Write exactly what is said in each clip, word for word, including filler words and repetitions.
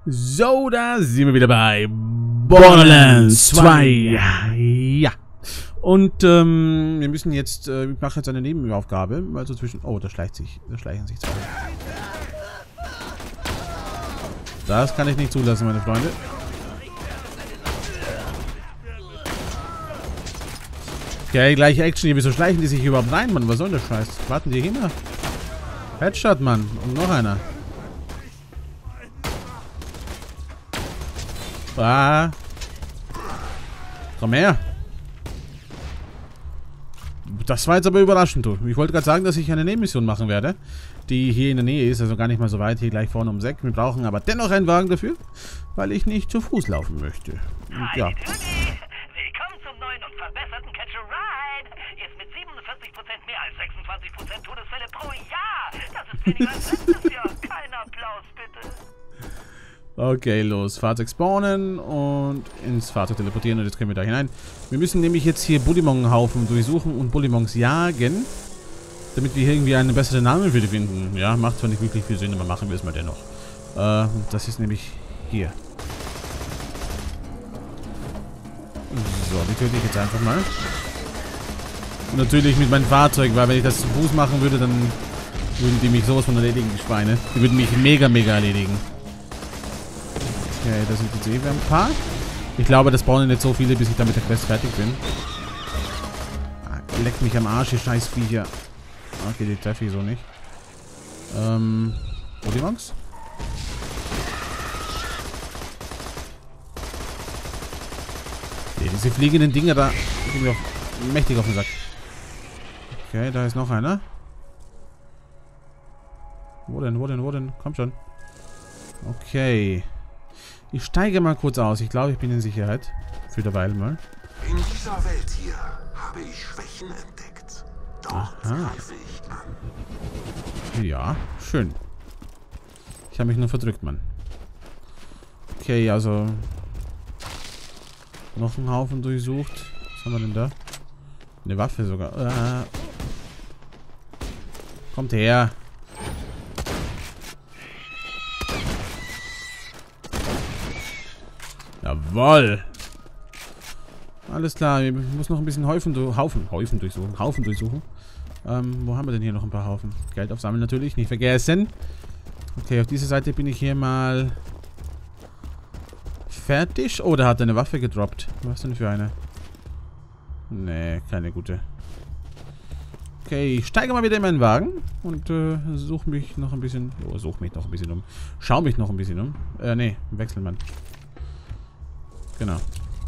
So, da sind wir wieder bei Borderlands zwei. Ja. Und ähm, wir müssen jetzt, äh, ich mache jetzt eine Nebenaufgabe, weil so zwischen... Oh, da schleicht sich, da schleichen sich zwei. Das kann ich nicht zulassen, meine Freunde. Okay, gleiche Action hier. Wieso schleichen die sich überhaupt rein, Mann? Was soll der Scheiß? Warten die hin? Headshot, Mann. Und noch einer. Ah. Komm her. Das war jetzt aber überraschend, du. Ich wollte gerade sagen, dass ich eine Nebenmission machen werde, die hier in der Nähe ist, also gar nicht mal so weit, hier gleich vorne ums Eck. Wir brauchen aber dennoch einen Wagen dafür, weil ich nicht zu Fuß laufen möchte. Und ja. Willkommen zum neuen und verbesserten Catch a Ride. Jetzt mit siebenundvierzig Prozent mehr als sechsundzwanzig Prozent Todesfälle pro Jahr. Das ist weniger als letztes Jahr. Kein Applaus, bitte. Okay, los. Fahrzeug spawnen und ins Fahrzeug teleportieren und jetzt können wir da hinein. Wir müssen nämlich jetzt hier Bullymong-Haufen durchsuchen und Bullymongs jagen, damit wir irgendwie einen besseren Namen für die finden. Ja, macht zwar nicht wirklich viel Sinn, aber machen wir es mal dennoch. Äh, das ist nämlich hier. So, die töte ich jetzt einfach mal. Und natürlich mit meinem Fahrzeug, weil wenn ich das zu Fuß machen würde, dann würden die mich sowas von erledigen, die Schweine. Die würden mich mega, mega erledigen. Okay, da sind jetzt eh wieder ein paar. Ich glaube, das brauchen nicht so viele, bis ich da mit der Quest fertig bin. Ah, leckt mich am Arsch, ihr scheiß Viecher. Okay, die treffe ich so nicht. Ähm, Bullymongs? Nee, diese fliegenden Dinger da gehen mir auch mächtig auf den Sack. Okay, da ist noch einer. Wo denn, wo denn, wo denn? Komm schon. Okay. Ich steige mal kurz aus. Ich glaube, ich bin in Sicherheit. Für derweil mal. In dieser Welt hier habe ich Schwächen entdeckt. Dort greife ich an. Ja, schön. Ich habe mich nur verdrückt, Mann. Okay, also... Noch einen Haufen durchsucht. Was haben wir denn da? Eine Waffe sogar. Äh. Kommt her. Jawoll. Alles klar, ich muss noch ein bisschen Häufen, du Haufen, Häufen durchsuchen. Haufen durchsuchen. Ähm, wo haben wir denn hier noch ein paar Haufen? Geld aufsammeln natürlich, nicht vergessen. Okay, auf dieser Seite bin ich hier mal fertig. Oh, da hat er eine Waffe gedroppt. Was denn für eine? Nee, keine gute. Okay, ich steige mal wieder in meinen Wagen und äh, suche mich noch ein bisschen. Oh, suche mich noch ein bisschen um. Schau mich noch ein bisschen um. Äh, nee, wechseln, Mann. Genau.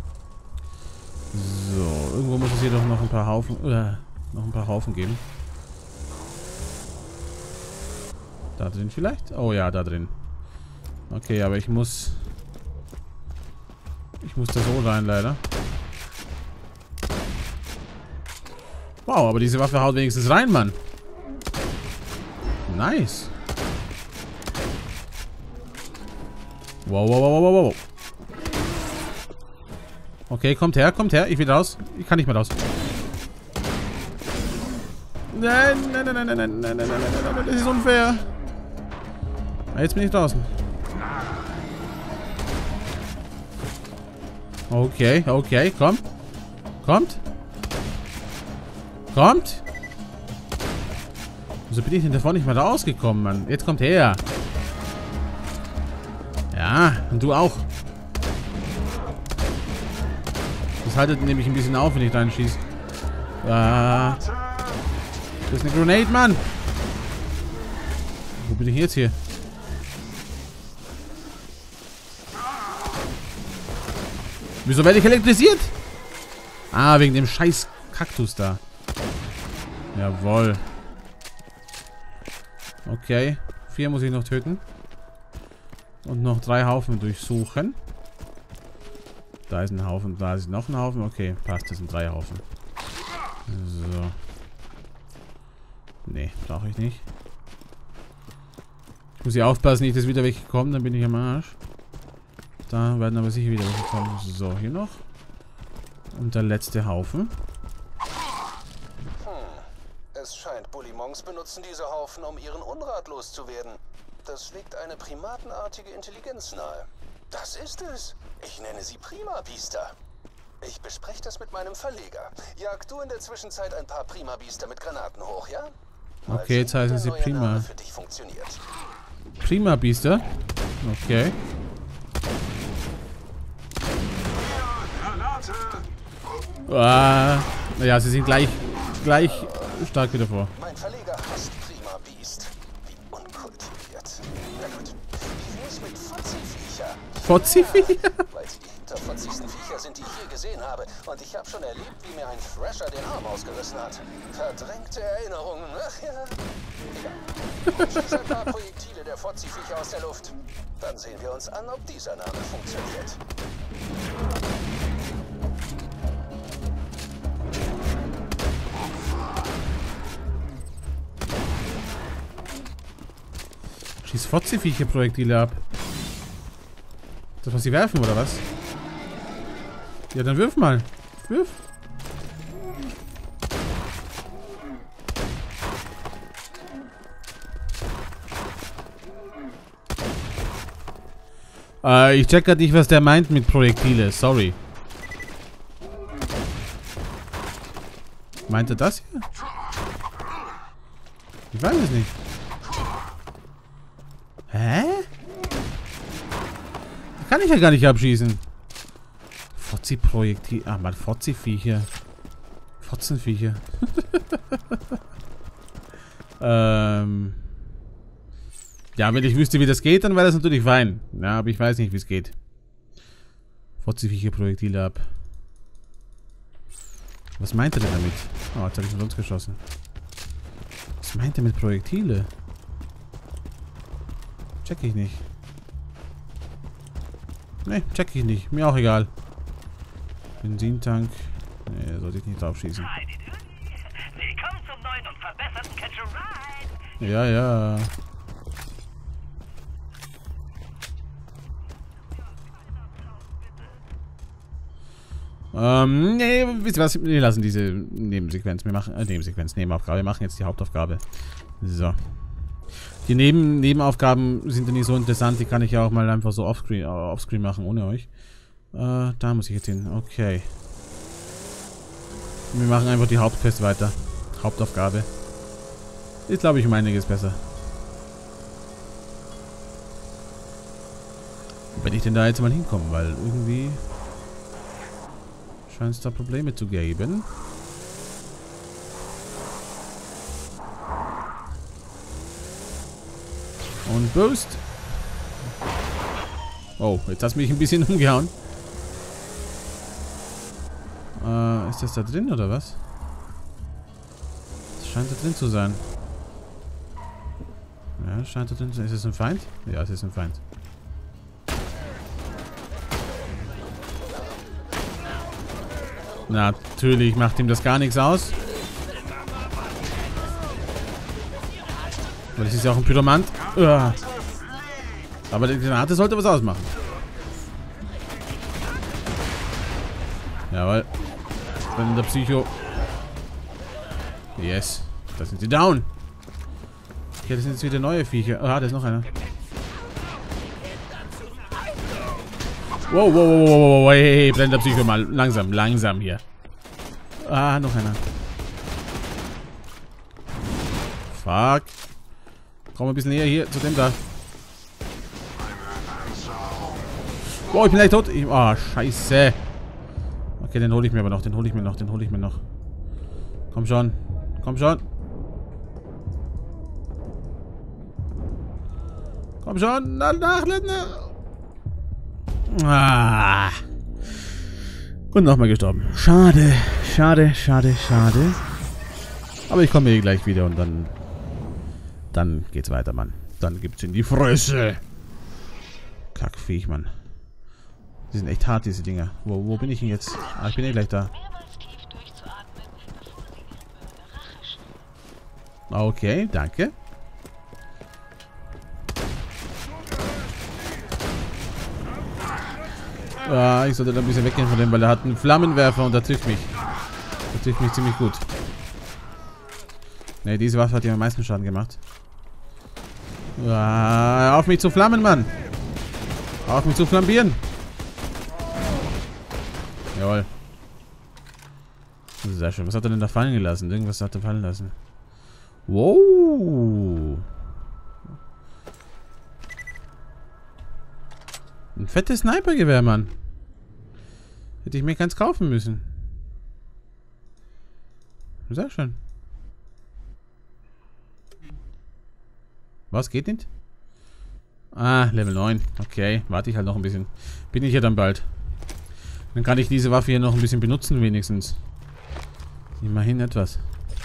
So, irgendwo muss es hier doch noch ein paar Haufen, äh, noch ein paar Haufen geben. Da drin vielleicht? Oh ja, da drin. Okay, aber ich muss, ich muss da so rein, leider. Wow, aber diese Waffe haut wenigstens rein, Mann. Nice. Wow, wow, wow, wow, wow. Okay, kommt her, kommt her. Ich will raus. Ich kann nicht mehr raus. Nein, nein, nein, nein, nein, nein, nein, nein, nein, nein, das ist unfair. Jetzt bin ich draußen. Okay, okay, komm. Kommt. Kommt. Wieso bin ich denn davon nicht mal rausgekommen, Mann? Jetzt kommt her. Ja, und du auch. Das haltet nämlich ein bisschen auf, wenn ich reinschieße. Ah. Das ist eine Grenade, Mann. Wo bin ich jetzt hier? Wieso werde ich elektrisiert? Ah, wegen dem scheiß Kaktus da. Jawohl. Okay. Vier muss ich noch töten. Und noch drei Haufen durchsuchen. Da ist ein Haufen, da ist noch ein Haufen. Okay, passt, das sind drei Haufen. So. Nee, brauche ich nicht. Ich muss hier aufpassen, nicht, dass wieder welche kommen, dann bin ich am Arsch. Da werden aber sicher wieder welche kommen. So, hier noch. Und der letzte Haufen. Hm. Es scheint, Bullymongs benutzen diese Haufen, um ihren Unrat loszuwerden. Das legt eine primatenartige Intelligenz nahe. Das ist es. Ich nenne sie Prima-Biester. Ich bespreche das mit meinem Verleger. Jag du in der Zwischenzeit ein paar Prima-Biester mit Granaten hoch, ja? Mal Okay, jetzt sehen, wie heißen der sie neue Prima. Name für dich funktioniert. Prima-Biester? Okay. Granate! Ah, naja, sie sind gleich, gleich stark wieder vor. Mein Verleger hasst Prima Beast. Wie unkultiviert. Na gut. Wie wär's mit Fotziviecher? Fotziviecher? Weil sie die hinterfotzigsten Viecher sind, die ich je gesehen habe. Und ich habe schon erlebt, wie mir ein Thrasher den Arm ausgerissen hat. Verdrängte Erinnerungen. Ach ja. Egal. Schieß ein paar Projektile der Fotziviecher aus der Luft. Dann sehen wir uns an, ob dieser Name funktioniert. Schieß Fotziviecher Projektile ab. Das, was sie werfen, oder was? Ja, dann wirf mal. Wirf. Äh, ich check grad nicht, was der meint mit Projektile. Sorry. Meint er das hier? Ich weiß es nicht. Hä? Kann ich ja gar nicht abschießen. Fotzi-Projektil. Ah, mal Fotzi-Viecher. Fotzenviecher. ähm. Ja, wenn ich wüsste, wie das geht, dann wäre das natürlich fein. Ja, aber ich weiß nicht, wie es geht. Fotzi-Viecher-Projektile ab. Was meint er denn damit? Oh, jetzt habe ich mit uns geschossen. Was meint er mit Projektile? Check ich nicht. Ne, check ich nicht. Mir auch egal. Benzintank. Ne, sollte ich nicht drauf schießen. Willkommen zum neuen und verbesserten Catch a Ride. Ja, ja. Ähm, nee, wisst ihr was? Wir lassen diese Nebensequenz. Wir machen, äh, Nebensequenz, Nebenaufgabe. Wir machen jetzt die Hauptaufgabe. So. Die Neben Nebenaufgaben sind ja nicht so interessant. Die kann ich ja auch mal einfach so offscreen, offscreen machen, ohne euch. Äh, da muss ich jetzt hin. Okay. Wir machen einfach die Hauptquest weiter. Hauptaufgabe. Ist, glaube ich, um einiges besser. Wenn ich denn da jetzt mal hinkomme, weil irgendwie scheint es da Probleme zu geben. Und Boost. Oh, jetzt hast du mich ein bisschen umgehauen. Äh, ist das da drin oder was? Das scheint da drin zu sein. Ja, das scheint da drin zu sein. Ist es ein Feind? Ja, es ist ein Feind. Natürlich macht ihm das gar nichts aus. Weil das ist ja auch ein Pyromant. Uah. Aber die Granate sollte was ausmachen. Jawohl. Dann der Psycho. Yes. Da sind sie down. Okay, das sind jetzt wieder neue Viecher. Ah, da ist noch einer. Wow, wow, wow, wow, wow, hey, blender Psycho mal. Langsam, langsam hier. Ah, noch einer. Fuck. Komm ein bisschen näher hier zu dem da. Wow, ich bin gleich tot. Ich, oh, scheiße. Okay, den hole ich mir aber noch. Den hole ich mir noch. Den hole ich mir noch. Komm schon. Komm schon. Komm schon. Nachladen. Ah. Und nochmal gestorben. Schade. Schade, schade, schade. Aber ich komme hier gleich wieder und dann... Dann geht's weiter, Mann. Dann gibt's in die Fresse. Kackviech, Mann. Die sind echt hart, diese Dinger. Wo, wo bin ich denn jetzt? Ah, ich bin eh gleich da. Okay, danke. Ah, ich sollte da ein bisschen weggehen von dem, weil er hat einen Flammenwerfer und der trifft mich. Der trifft mich ziemlich gut. Ne, diese Waffe hat ja am meisten Schaden gemacht. Ah, auf mich zu flammen, Mann. Auf mich zu flambieren. Jawohl. Sehr schön. Was hat er denn da fallen gelassen? Irgendwas hat er fallen lassen. Wow. Ein fettes Snipergewehr, Mann. Hätte ich mir ganz kaufen müssen. Sehr schön. Was, geht nicht? Ah, Level neun. Okay, warte ich halt noch ein bisschen. Bin ich ja dann bald. Dann kann ich diese Waffe hier noch ein bisschen benutzen, wenigstens. Immerhin etwas.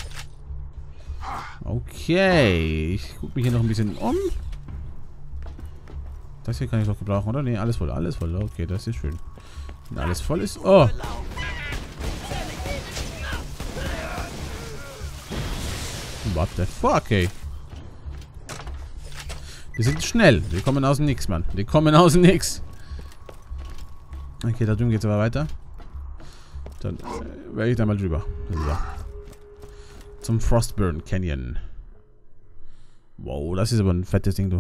Okay, ich gucke mich hier noch ein bisschen um. Das hier kann ich doch gebrauchen, oder? Ne, alles voll, alles voll. Okay, das ist schön. Wenn alles voll ist... Oh! What the fuck, ey? Die sind schnell. Die kommen aus dem Nix, Mann. Die kommen aus dem Nix. Okay, da drüben geht's aber weiter. Dann äh, werde ich da mal drüber. So. Zum Frostburn Canyon. Wow, das ist aber ein fettes Ding, du.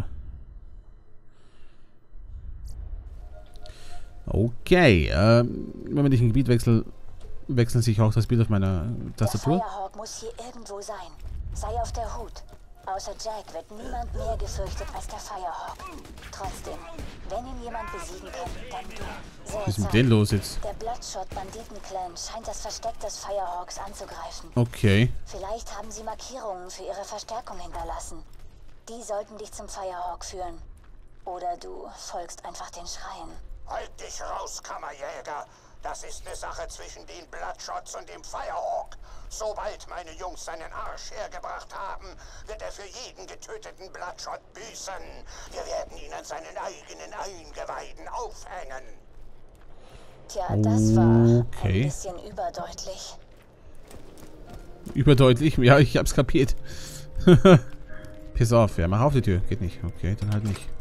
Okay, ähm, wenn ich ein Gebiet wechsle, wechselt sich auch das Bild auf meiner Tastatur. Der Firehawk muss hier irgendwo sein. Sei auf der Hut. Außer Jack wird niemand mehr gefürchtet als der Firehawk. Trotzdem, wenn ihn jemand besiegen kann, dann du. Was ist mit denen los jetzt? Der Bloodshot-Banditen-Clan scheint das Versteck des Firehawks anzugreifen. Okay. Vielleicht haben sie Markierungen für ihre Verstärkung hinterlassen. Die sollten dich zum Firehawk führen. Oder du folgst einfach den Schreien. Halt dich raus, Kammerjäger! Das ist eine Sache zwischen den Bloodshots und dem Firehawk. Sobald meine Jungs seinen Arsch hergebracht haben, wird er für jeden getöteten Bloodshot büßen. Wir werden ihn an seinen eigenen Eingeweiden aufhängen. Tja, das war okay. ein bisschen überdeutlich. Überdeutlich? Ja, ich hab's kapiert. Piss auf, ja, mach auf die Tür. Geht nicht. Okay, dann halt nicht.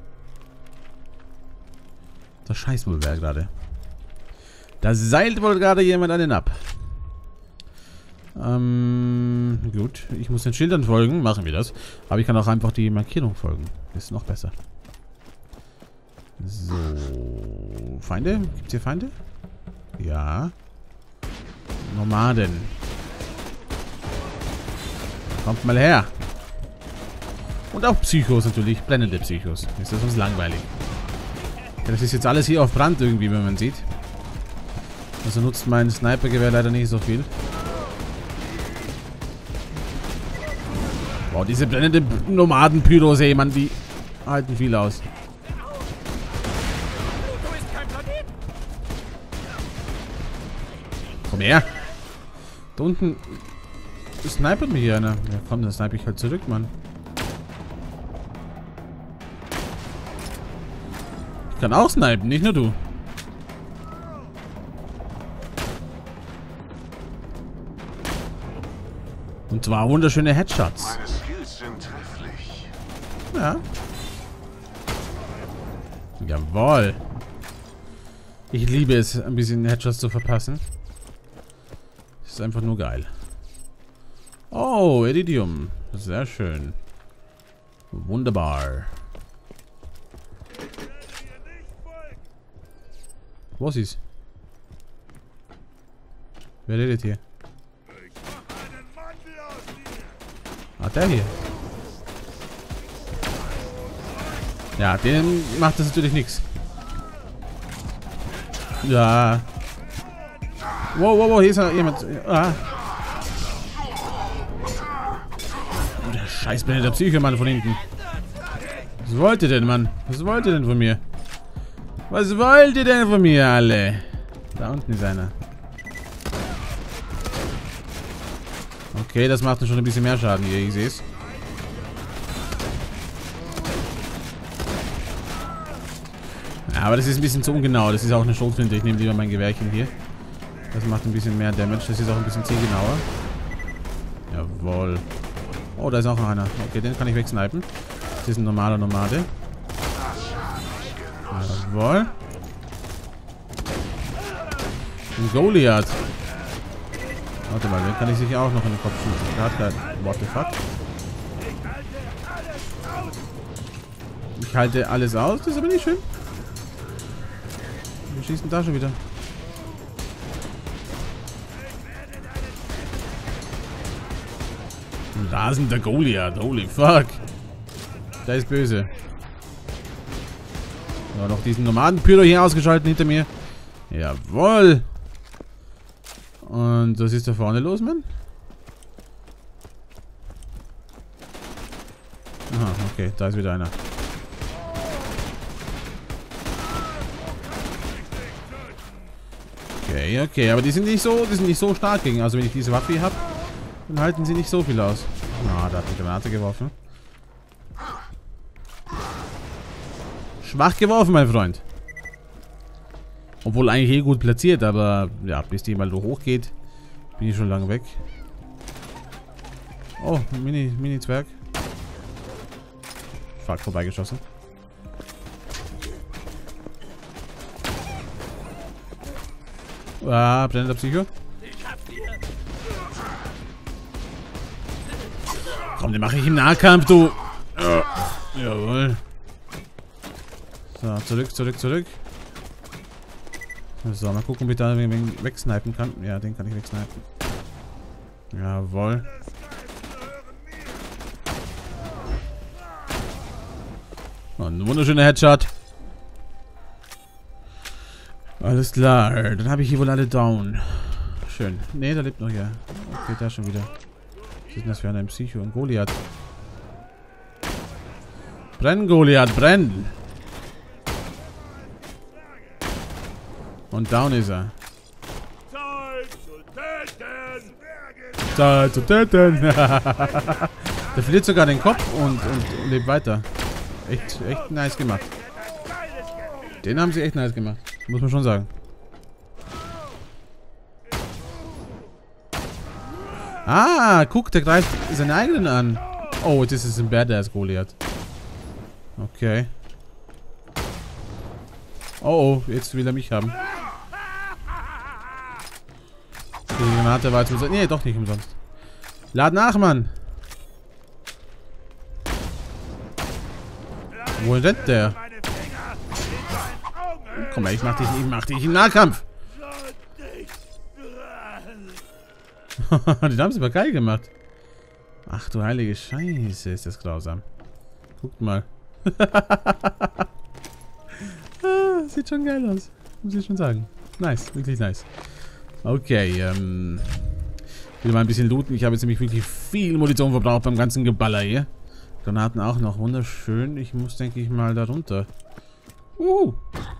Das scheißt wohl wer gerade. Da seilt wohl gerade jemand einen ab. Ähm, gut. Ich muss den Schildern folgen. Machen wir das. Aber ich kann auch einfach die Markierung folgen. Ist noch besser. So. Feinde? Gibt's hier Feinde? Ja. Nomaden. Kommt mal her. Und auch Psychos natürlich. Blendende Psychos. Ist das sonst langweilig. Ja, das ist jetzt alles hier auf Brand irgendwie, wenn man sieht. Also nutzt mein Snipergewehr leider nicht so viel. Boah, diese blendende Nomaden-Pyros, ey, Mann, die halten viel aus. Komm her. Da unten snipert mich hier einer. Ja komm, dann snipe ich halt zurück, Mann. Ich kann auch snipen, nicht nur du. Und zwar wunderschöne Headshots. Meine Skills sind trefflich. Ja. Jawohl. Ich liebe es, ein bisschen Headshots zu verpassen. Das ist einfach nur geil. Oh, Iridium. Sehr schön. Wunderbar. Was ist? Wer redet hier? Ah, der hier. Ja, denen macht das natürlich nichts. Ja. Wow, wow, wow, hier ist ja jemand. Ah. Der scheiß der Psycho-Mann von hinten. Was wollt ihr denn, Mann? Was wollt ihr denn von mir? Was wollt ihr denn von mir, alle? Da unten ist einer. Okay, das macht schon ein bisschen mehr Schaden hier, ich sehe es. Ja, aber das ist ein bisschen zu ungenau. Das ist auch eine Schrotflinte. Ich nehme lieber mein Gewehrchen hier. Das macht ein bisschen mehr Damage. Das ist auch ein bisschen zielgenauer. Jawohl. Oh, da ist auch noch einer. Okay, den kann ich wegsnipen. Das ist ein normaler Nomade. Jawohl. Ein Goliath. Warte mal, den kann ich sicher auch noch in den Kopf schießen. What the fuck? Ich halte alles aus, das ist aber nicht schön. Wir schießen da schon wieder. Ein rasender Goliath, holy fuck. Der ist böse. So, noch diesen Nomaden-Pyro hier ausgeschaltet hinter mir. Jawohl. Und was ist da vorne los, Mann? Aha, okay, da ist wieder einer. Okay, okay, aber die sind nicht so, die sind nicht so stark gegen. Also wenn ich diese Waffe hier habe, dann halten sie nicht so viel aus. Ah, da hat eine Granate geworfen. Schwach geworfen, mein Freund. Obwohl eigentlich eh gut platziert, aber ja, bis die mal so hoch geht, bin ich schon lange weg. Oh, Mini, Mini-Zwerg. Fuck, vorbeigeschossen. Ah, brennender Psycho. Komm, den mache ich im Nahkampf, du. Ja. Jawohl. So, zurück, zurück, zurück. So, mal gucken, ob ich da wegsnipen kann. Ja, den kann ich wegsnipen. Jawohl. Oh, ein wunderschöner Headshot. Alles klar. Dann habe ich hier wohl alle down. Schön. Ne, da lebt noch hier. Okay, da schon wieder. Was ist denn das für ein Psycho? Ein Goliath. Brenn, Goliath, brenn! Und down ist er. Zeit zu töten! Der verliert sogar den Kopf und, und lebt weiter. Echt, echt nice gemacht. Den haben sie echt nice gemacht. Muss man schon sagen. Ah, guck, der greift seine eigenen an. Oh, das ist ein Badass Goliath. Okay. Oh, oh, jetzt will er mich haben. Die Granate war jetzt umsonst. Nee, doch nicht umsonst. Lad nach, Mann. Wo rennt der? Komm mal, ich mach dich, ich mach dich im Nahkampf. Den haben sie aber geil gemacht. Ach du heilige Scheiße, ist das grausam. Guckt mal. Ah, sieht schon geil aus. Muss ich schon sagen. Nice, wirklich nice. Okay, ähm. Ich will mal ein bisschen looten. Ich habe jetzt nämlich wirklich viel Munition verbraucht beim ganzen Geballer hier. Granaten auch noch. Wunderschön. Ich muss, denke ich, mal da runter. Uh.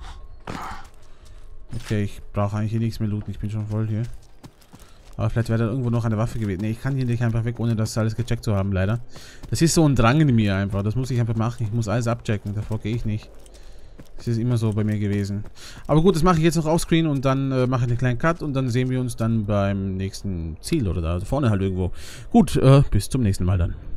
Okay, ich brauche eigentlich hier nichts mehr looten. Ich bin schon voll hier. Aber vielleicht wäre da irgendwo noch eine Waffe gewesen. Ne, ich kann hier nicht einfach weg, ohne das alles gecheckt zu haben, leider. Das ist so ein Drang in mir einfach. Das muss ich einfach machen. Ich muss alles abchecken. Davor gehe ich nicht. Das ist immer so bei mir gewesen. Aber gut, das mache ich jetzt noch offscreen und dann äh, mache ich einen kleinen Cut und dann sehen wir uns dann beim nächsten Ziel oder da vorne halt irgendwo. Gut, äh, bis zum nächsten Mal dann.